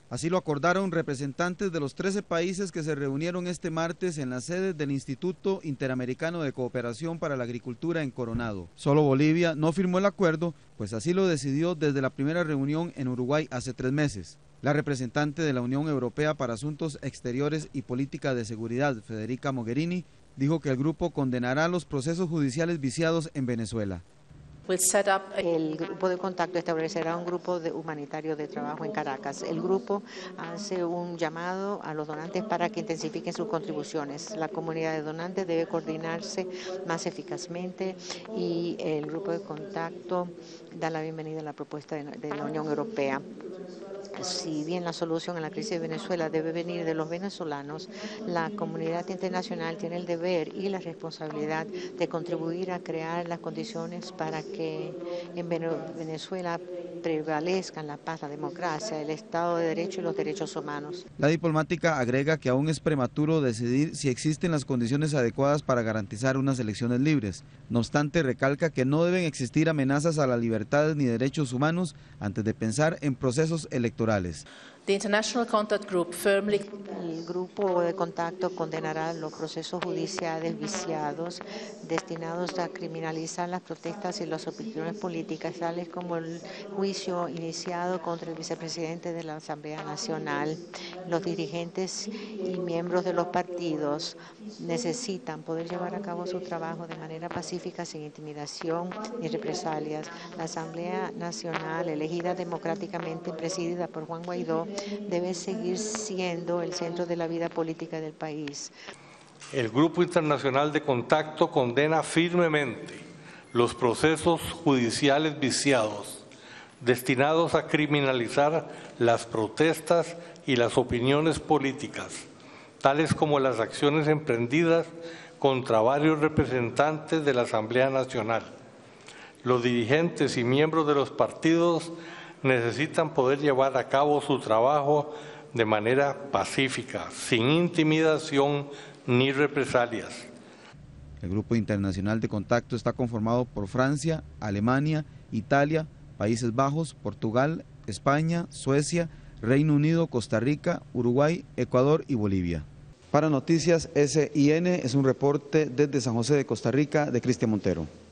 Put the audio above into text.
Así lo acordaron representantes de los 13 países que se reunieron este martes en la sede del Instituto Interamericano de Cooperación para la Agricultura en Coronado. Solo Bolivia no firmó el acuerdo, pues así lo decidió desde la primera reunión en Uruguay hace 3 meses. La representante de la Unión Europea para Asuntos Exteriores y Política de Seguridad, Federica Mogherini, dijo que el grupo condenará los procesos judiciales viciados en Venezuela. El grupo de contacto establecerá un grupo humanitario de trabajo en Caracas. El grupo hace un llamado a los donantes para que intensifiquen sus contribuciones. La comunidad de donantes debe coordinarse más eficazmente y el grupo de contacto da la bienvenida a la propuesta de la Unión Europea. Si bien la solución a la crisis de Venezuela debe venir de los venezolanos, la comunidad internacional tiene el deber y la responsabilidad de contribuir a crear las condiciones para que en Venezuela prevalezcan la paz, la democracia, el Estado de Derecho y los derechos humanos. La diplomática agrega que aún es prematuro decidir si existen las condiciones adecuadas para garantizar unas elecciones libres. No obstante, recalca que no deben existir amenazas a las libertades ni derechos humanos antes de pensar en procesos electorales. El grupo de contacto condenará los procesos judiciales viciados destinados a criminalizar las protestas y las opiniones políticas, tales como el juicio iniciado contra el vicepresidente de la Asamblea Nacional. Los dirigentes y miembros de los partidos necesitan poder llevar a cabo su trabajo de manera pacífica, sin intimidación ni represalias. La Asamblea Nacional, elegida democráticamente y presidida por Juan Guaidó, debe seguir siendo el centro de la vida política del país. El Grupo Internacional de Contacto condena firmemente los procesos judiciales viciados destinados a criminalizar las protestas y las opiniones políticas, tales como las acciones emprendidas contra varios representantes de la Asamblea Nacional. Los dirigentes y miembros de los partidos necesitan poder llevar a cabo su trabajo de manera pacífica, sin intimidación ni represalias. El Grupo Internacional de Contacto está conformado por Francia, Alemania, Italia, Países Bajos, Portugal, España, Suecia, Reino Unido, Costa Rica, Uruguay, Ecuador y Bolivia. Para Noticias SIN es un reporte desde San José de Costa Rica de Cristian Montero.